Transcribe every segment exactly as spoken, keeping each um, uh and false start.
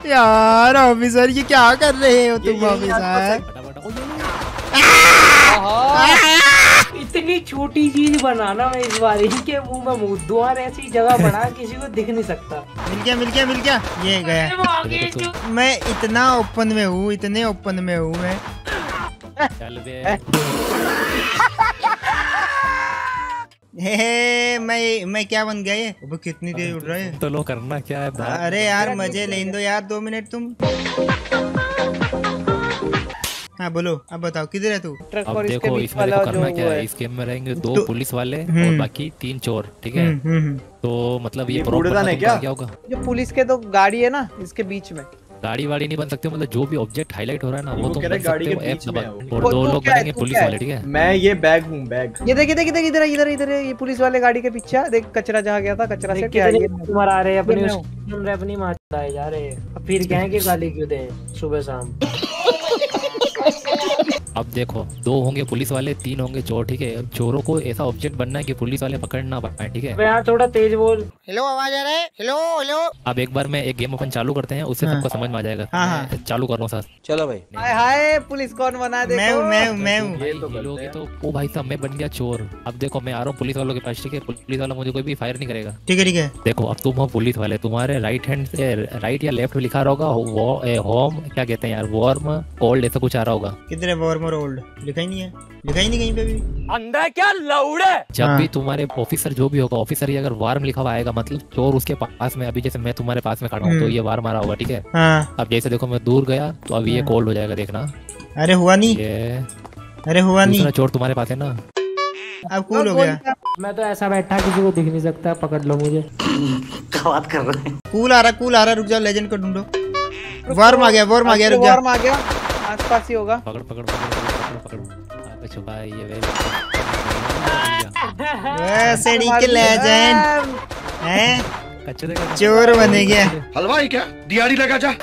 यार ऑफिसर ये क्या कर रहे हो तुम ऑफिसर? इतनी छोटी चीज बनाना मैं इस बार इनके मुंह में मुंह द्वार ऐसी जगह बना किसी को दिख नहीं सकता। मिल गया मिल गया मिल गया ये गया। मैं इतना ओपन में हूँ, इतने ओपन में हूँ मैं। चल बे। हे हे मैं मैं क्या बन गया ये? अब कितनी देर उड़ रहा है? तो लो करना क्या है भाई? अरे यार मजे लेने दो यार, दो मिनट तुम। हाँ बोलो, अब बताओ किधर है तू? अब देखो इसमें देखो करना क्या है, इस गेम में रहेंगे दो तो, पुलिस वाले और बाकी तीन चोर, ठीक है? तो मतलब ये कूड़ेदान है क्या? क्या होगा? जो पुलिस के तो गाड़ी है ना इसके बीच में। गाड़ी वाड़ी नहीं बन सकते, मतलब जो भी ऑब्जेक्ट हाईलाइट हो रहा है ना वो तो बन गाड़ी के बीच में और दो लोग बनेंगे पुलिस वाले, ठीक है? मैं ये बैग हूँ, बैग। ये देख देख देख इधर इधर इधर ये पुलिस वाले गाड़ी के पीछे देख, कचरा जहाँ गया था कचरा से क्या ये तुम्हारा आ रहे अपनी अपनी मारता है जा रहे हैं। फिर क्या है कि गाली क्यों दें सुबह शाम? अब देखो दो होंगे पुलिस वाले, तीन होंगे चोर, ठीक है? अब चोरों को ऐसा ऑब्जेक्ट बनना है कि पुलिस वाले पकड़ ना पाए, ठीक है? यार थोड़ा तेज बोल। हेलो आवाज आ रहा है? Hello hello. अब एक बार मैं एक गेम अपन चालू करते हैं, उससे सबको समझ में आ जाएगा। हाँ हाँ। चालू कर रहा हूँ सर। चलो भाई। हाय हाय पुलिस कौन बना देखो। मैं हूँ मैं हूँ मैं हूँ। ये लोग तो ओ भाई साहब मैं बन गया चोर। अब देखो मैं आ रहा हूँ पुलिस वालों के पास, ठीक है? पुलिस वाला मुझे कोई भी फायर नहीं करेगा, ठीक है ठीक है। देखो अब तुम हो पुलिस वाले, तुम्हारे राइट हैंड से राइट या लेफ्ट में लिखा रहा होगा होम, क्या कहते हैं यार, वार्म कोल्ड ऐसा कुछ आ रहा होगा। किधर है वार्म और ओल्ड? लिखा ही नहीं है, लिखा ही नहीं कहीं पे भी। अंदर क्या लौड़े? जब हाँ। भी तुम्हारे ऑफिसर जो भी होगा, ऑफिसर ही अगर वार्म लिखा हुआ आएगा मतलब चोर उसके पास में, अभी जैसे मैं तुम्हारे पास में खड़ा हूँ तो ये वार्म आ रहा होगा, ठीक है? हाँ। अब जैसे देखो मैं दूर गया तो अब ये कोल्ड हो जाएगा, देखना। अरे हुआ नहीं, ये अरे हुआ नहीं। चोर तुम्हारे पास है ना, अब कूल हो गया। मैं तो ऐसा बैठा किसी को दिख नहीं सकता, पकड़ लो मुझे। क्या बात कर रहे हैं? कूल आ रहा कूल आ रहा, रुक जाओ लेजेंड को ढूंढो। वार्म आ गया वार्म आ गया, रुक जा। वार्म आ गया, आसपास ही होगा। पकड़ पकड़ पकड़ पकड़ पकड़ छुपा है ये वेल। वैसे डी के लेजेंड हैं, कचरे का चोर बने गया। हलवाई क्या दिहाड़ी लगा जा।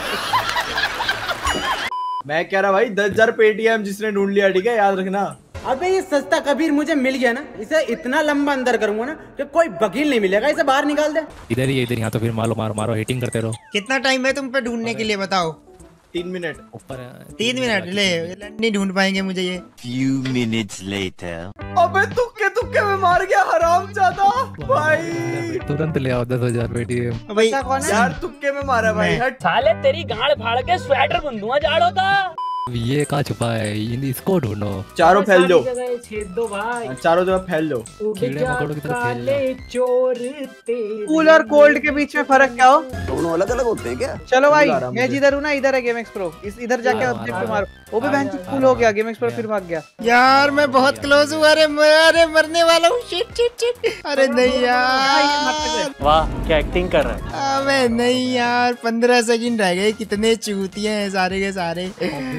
मैं कह रहा भाई दस हजार पेटीएम जिसने ढूंढ लिया, ठीक है? याद रखना। अबे ये सस्ता कबीर मुझे मिल गया ना, इसे इतना लंबा अंदर करूंगा ना कि कोई वकील नहीं मिलेगा, इसे बाहर निकाल दे। इधर ही इधर यहाँ तो फिर मारो मारो मारो हिटिंग करते रहो। कितना टाइम है तुम पे ढूंढने के लिए बताओ? तीन मिनट ऊपर तीन मिनट ले, नहीं ढूंढ पाएंगे मुझे ये। Few minutes later. अबे तुक्के तुक्के में मार गया हरामजादा भाई। तुरंत ले आओ दस हजार पेटीएम। भाई यार तुक्के में मारा भाई, हट। साले तेरी गाड़ फाड़ के स्वेटर बुंदूंगा जाड़ो का। ये कहाँ छुपा है, इसको ढूंढो। चारों फैल दो, छेद दो भाई, चारों जगह फैल दो। कीड़े मकोड़ों की तरह फैल जाओ। चोर कूल और कोल्ड के बीच में फर्क क्या हो? दोनों अलग अलग होते हैं क्या? चलो भाई मैं जिधर हूँ ना इधर है गेम एक्स प्रो, इस इधर जाके ऑब्जेक्ट पे मारो। वो भी बहन कूल हो गया, गेम एक्स प्रो फिर भाग गया। यार मैं बहुत क्लोज हूँ। अरे अरे मरने वाला हूँ, शिट शिट शिट। अरे नहीं यार, वाह क्या एक्टिंग कर रहा है। अबे नहीं यार, पंद्रह सेकंड रह गए। कितने चूतिए हैं सारे के सारे।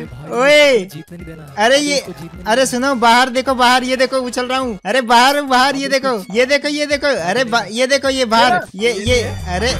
ओए जीतने नहीं देना। अरे ये अरे सुनो, बाहर देखो, बाहर ये देखो उछल रहा हूँ। अरे बाहर बाहर ये देखो ये देखो ये देखो। अरे ये देखो ये बाहर ये ये अरे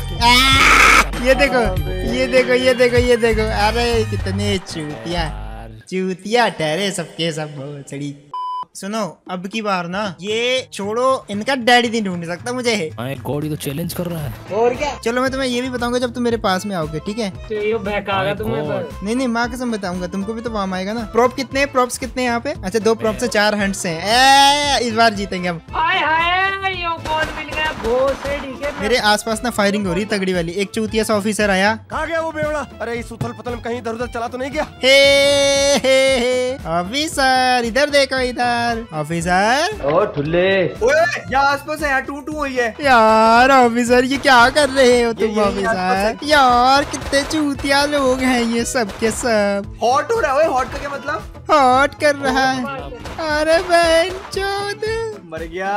ये देखो ये देखो ये देखो ये देखो। अरे कितने चूतिया चूतिया ठहरे सबके सब भोसड़ी। सुनो अब की बार ना ये छोड़ो, इनका डैडी नहीं ढूंढ सकता मुझे। माय गॉड ये तो चैलेंज कर रहा है। और क्या? चलो मैं तुम्हें ये भी बताऊंगा जब तुम मेरे पास में आओगे, ठीक है? तो ये बहकागा तुम्हें पर। नहीं नहीं माँ कसम बताऊंगा तुमको भी तो काम आएगा ना। प्रॉप कितने हैं, प्रॉप्स कितने हैं यहाँ पे? अच्छा दो प्रॉप से चार हंट्स हैं। ए, इस बार जीतेंगे हम। हाय हाय यो कौन मिल गया भोसड़ी के। मेरे आसपास ना फायरिंग हो रही तगड़ी वाली। एक चूतिया सा ऑफिसर आया। कहाँ गया वो बेवड़ा? अरे इस उथल पथल में कहीं इधर उधर चला तो नहीं गया? हे हे हे ऑफिसर इधर देखो, इधर ऑफिसर। ओ ठुल्ले, ओए यहाँ आसपास है, यहाँ टू टू हुई है। यार ऑफिसर ये क्या कर रहे हो तुम? ये- ये ऑफिसर यार कितने चूतिया लोग हैं ये सब के सब। हॉट हो रहा है, हॉट का क्या मतलब? हॉट कर रहा है। अरे बहन चोद मर गया।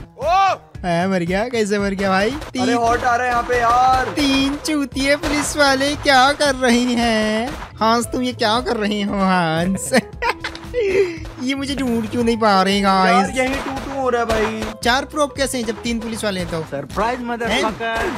है, मर गया? कैसे मर गया भाई? अरे तीन हॉट आ रहा है यहाँ पे यार। तीन चूतिए पुलिस वाले क्या कर रही हैं? हंस तुम ये क्या कर रही हो हंस? ये मुझे ढूंढ क्यों नहीं पा रहे यार गाइस? यही टू टू हो रहा है भाई। चार प्रोप कैसे हैं जब तीन पुलिस वाले हैं तो? Surprise motherfucker.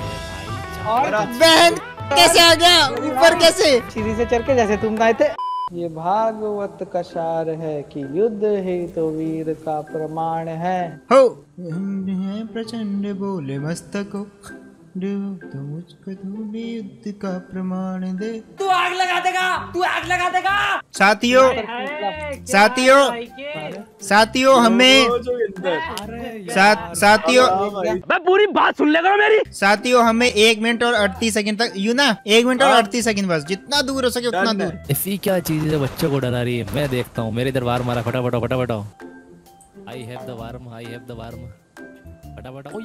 बहन कैसे आ गया ऊपर? कैसे सीढ़ी से चढ़ के जैसे तुम गए थे। ये भागवत का सार है कि युद्ध ही तो वीर का प्रमाण है। हो प्रचंड बोले मस्तको डू तो मुझको तू भी युद्ध का प्रमाण दे। तू आग लगा देगा, तू आग लगा देगा। साथियों साथियों साथियों हमें साथ साथियों मैं पूरी बात सुन लेगा मेरी। साथियों हमें एक मिनट और अड़तीस सेकंड तक यू ना एक मिनट और अड़तीस सेकंड बस, जितना दूर हो सके उतना दूर। ऐसी क्या चीज है बच्चों को डरा रही है? मैं देखता हूँ, मेरे दरबार मारा, फटाफट फटाफट। I have the warm, I have the warm, फटाफट। ओ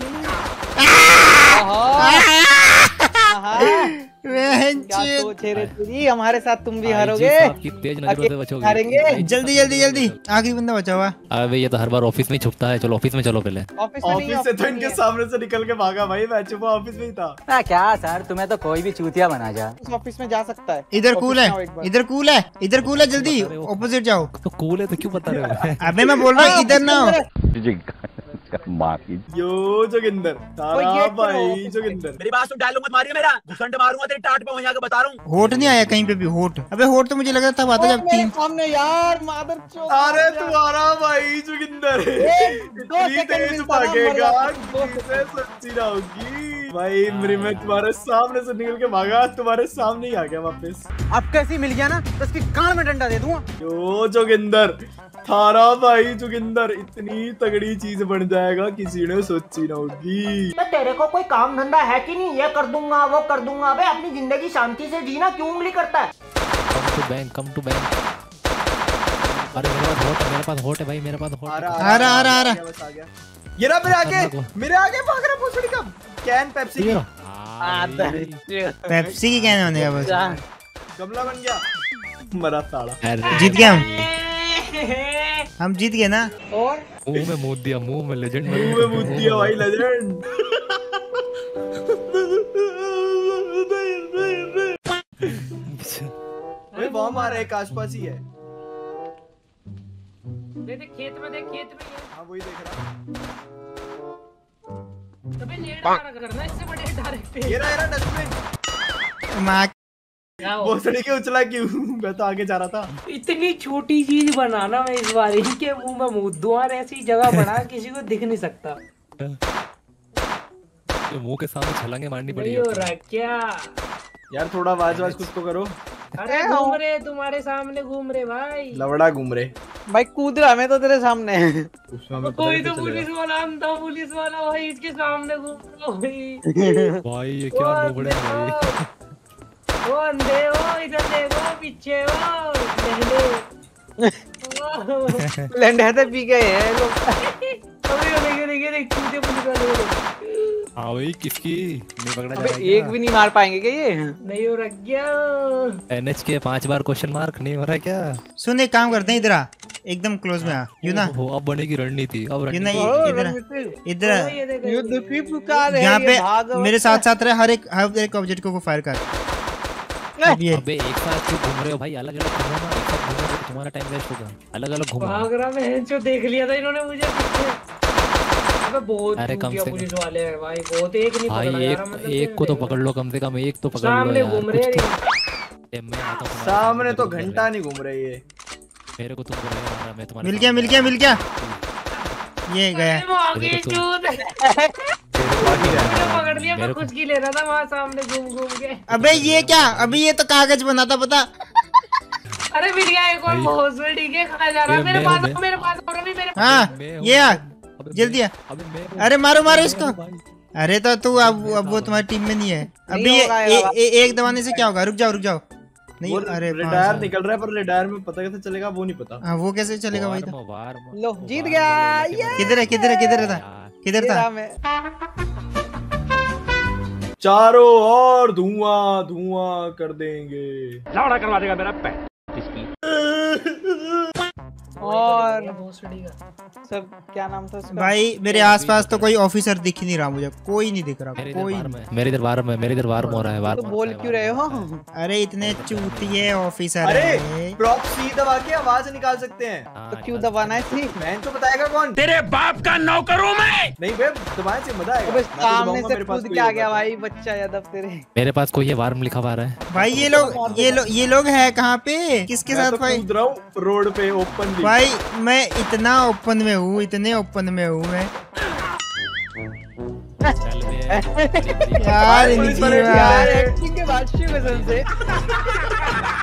ये क्या सोच रहे तेरी, हमारे साथ तुम भी हारोगे। आपकी तेज नजरों से बचोगे। हारेंगे। जल्दी जल्दी जल्दी, आखिरी बंदा बचा हुआ। अबे ये तो हर बार ऑफिस में छुपता है। चलो ऑफिस में चलो पहले। ऑफिस में नहीं, ऑफिस से तो इनके सामने से निकल के भागा भाई, मैं छुपा ऑफिस में ही था। ना क्या सर, तुम्हें तो कोई भी चूतिया बना जा। उस ऑफिस में जा सकता है। इधर कूल है, ऑफिस में आओ एक बार। इधर कूल है, इधर कूल है, जल्दी ऑपोजिट जाओ। तो कूल है तो क्यों बता रहे हो? अबे मैं बोल रहा हूँ इधर ना हो। यो जोगिंदर, तारा गेट पर हो, भाई जोगिंदर। मेरी बात सुन, डायलॉग मत मारियो मेरा, घुसंड मारूंगा तेरी टाट पे, वहीं आके बता रहा हूँ। होट नहीं आया कहीं पे भी, होट। अबे होट तो मुझे लगा था आता जब मेरे तीन। सामने यार, मादर चोद। अरे तुम्हारा भाई जोगिंदर दो इतनी सेकंड तेज मिलता ना, भागेगा, मर जाता। किसे सच्ची ना होगी भाई। मेरी मैं तुम्हारे सामने से निकल के भागा, तुम्हारे सामने ही आ गया वापस। अब कैसी मिल गया ना, तो इसकी कान में डंडा दे दूंगा। यो जोगिंदर, थारा भाई जोगिंदर इतनी तगड़ी चीज बन जाएगा, किसी ने सोची ना होगी। तो तेरे को कोई काम धंधा है कि नहीं? ये कर दूंगा वो कर दूंगा। अबे अपनी जिंदगी शांति से जीना, क्यों उंगली करता है? Come to bank, come to bank. अरे मेरे पास होट है, मेरे पास होट है भाई, मेरे पास होट आ है। रहा आ रहा, आ रहा, आ रहा। बस आ गया। ये रहा मेरे आगे, मेरे आगे भाग रहा भोसड़ी का कैन पेप्सी की। पेप्सी की कैन होने का बस। गमला बन गया, मरा साड़ा। अरे जीत गया हम हम जीत गए ना। और मुंह में मूत दिया, मुंह में लेजेंड मुंह में मुंह दिया भाई लेजेंड। भाई वो हमारे एक आसपास ही है। देख देख खेत में, देख खेत में ये। हाँ वही देख रहा। अबे लेट मारा करना, इससे बड़े डायरेक्ट। ये रहा, ये रहा डस्टबिन। माँ भोसड़ी के उछला क्यों? मैं तो आगे जा रहा था। इतनी छोटी चीज बनाना मैं इस बार इनके मुंह में मुंह दूं, और ऐसी जगह बना किसी को दिख नहीं सकता। तो मुंह के सामने छलांगे मारनी नहीं पड़ेगी। हो रहा क्या? यार थोड़ा आवाज वाज कुछ तो करो। अरे घूम रहे, तुम्हारे सामने घूम रहे भाई। लवड़ा घूम रहे। भाई कूद रहा मैं तो तेरे सामने। कोई तो पुलिस वाला, अंधा पुलिस वाला भाई इसके सामने घूम रहा भाई। भाई ये क्या नुबड़े हैं भाई। वो अंधे हो, इधर देखो पीछे हो, लहंगे। लंडे पी गए हैं लोग। अबे ये देखिए देखिए देख चूते पुलिस वाले। हाँ भाई किसकी नहीं पकड़ा अबे जाएगा। एक भी नहीं मार पाएंगे क्या ये? नहीं हो रख गया। एनएच के पांच बार क्वेश्चन मार्क नहीं हो रहा क्या? सुन एक काम करते हैं, इधर आ, एकदम क्लोज में आ। यू ना वो अब बनेगी रणनीति। अब यू ना रणनीति इधर इधर ये देखो युद्ध की पुकार है, यहाँ ये पे भागवत मेरे साथ साथ रहे, हर एक हर एक ऑब्जेक्ट को फायर कर। अब ये अबे एक साथ क्यों घूम रहे हो भाई? अलग अलग घूमो ना, एक साथ घूमो तो तुम्हारा टाइम वेस्ट होगा। अलग अलग घूमो। भाग रहा मैं, जो देख लिया था इन्होंने मुझे पीछे। अबे बहुत अरे कम चूतिया से पुलिस वाले हैं भाई, बहुत। एक नहीं भाई पकड़ा एक यार, मतलब एक को तो पकड़ लो, कम से कम एक तो पकड़ लो सामने यार। घूम रहे कुछ हैं। तो- ए, मैं आता हूँ तुम्हारे सामने तो तुम कर घंटा नहीं घूम रही है। रहे। मेरे को तुमको लग रहा है मैं तुम्हारे मिल गया मिल गया मिल गया, ये गया। भागे मेरे को चूत। पकड़ लिया, मैं मेरे को- कुछ की ले रहा था वहाँ सामने घूम घूम के। अबे ये क्या, अभी ये तो कागज बना था पता। अरे मिल गया एक और भाई। बहुत बड़ी के खाया जा रहा है। मैं- मेरे मैं- पास मैं- आओ, मेरे पास आओ, रवि मेरे पास। हाँ मैं हूँ, ये आ, अबे जल्दी आ। अबे मैं हूँ। अरे मारो मारो इसको। भाई। अरे तो तू अब अब वो तुम्हारी टीम में नहीं है अभी। नहीं ये होगा ए, यार। ए, एक दबाने से क्या होगा? रुक जाओ रुक जाओ। नहीं वो अरे रिटायर पाँच- निकल रहा है, पर रिटायर में पता कैसे चलेगा वो नहीं पता। हाँ वो कैसे चलेगा भाई? तो वार्म, वार्म, लो, वो जीत वार्म गया, वाले लेके ये। बड़े- किधर है किधर है किधर था यार, किधर ये था? रहा मैं। चारों और धुआं धुआं कर देंगे। लावड़ा करवा देगा मेरा पैर। और भोसड़ी का। सब क्या नाम था उसका? भाई मेरे आसपास तो कोई ऑफिसर दिख ही नहीं रहा मुझे, कोई नहीं दिख रहा मेरे कोई। दरबार में मेरे दरबार में मेरे दरबार में हो रहा है। वार तो मारता बोल है, क्यों वार रहे हो? मारता है। अरे इतने चूतिए ऑफिसर अरे हैं। प्रॉप सी दबा के आवाज निकाल सकते हैं। हाँ, तो क्यों दबाना है थी? मैन तो बताएगा कौन? तेरे बाप का नौकर हूँ मैं। नहीं बे, दबाए से मजा आएगा। अबे मैं तो सामने दबाऊंगा, से मेरे पास कूद कोई के आ होगा गया तो। भाई बच्चा यादव तेरे। मेरे पास कोई ये वार्म लिखा हुआ है। भाई ये लोग ये लोग ये लोग है कहाँ पे? किसके मैं साथ तो भाई? कूद रहा हूँ रोड पे ओपन। भाई मैं इतना ओपन में हूँ, इतने ओपन में हूँ मैं। चल बे है यार पुलिस वाले इनकी यार, बात। एक्टिंग के बाद कसम से